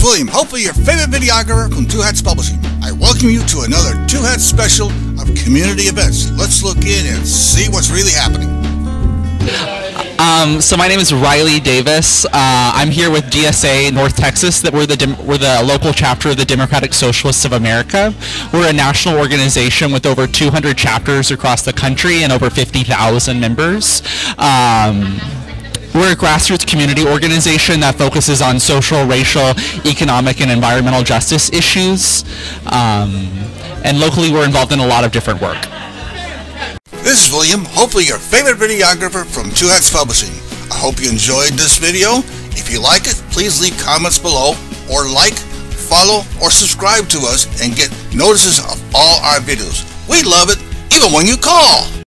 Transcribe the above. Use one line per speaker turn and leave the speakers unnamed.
William, hopefully your favorite videographer from Two Hats Publishing. I welcome you to another Two Hats special of community events. Let's look in and see what's really happening.
So my name is Riley Davis. I'm here with DSA North Texas. We're the local chapter of the Democratic Socialists of America. We're a national organization with over 200 chapters across the country and over 50,000 members. We're a grassroots community organization that focuses on social, racial, economic, and environmental justice issues. And locally, we're involved in a lot of different work.
This is William, hopefully your favorite videographer from Two Hats Publishing. I hope you enjoyed this video. If you like it, please leave comments below, or like, follow, or subscribe to us and get notices of all our videos. We love it, even when you call.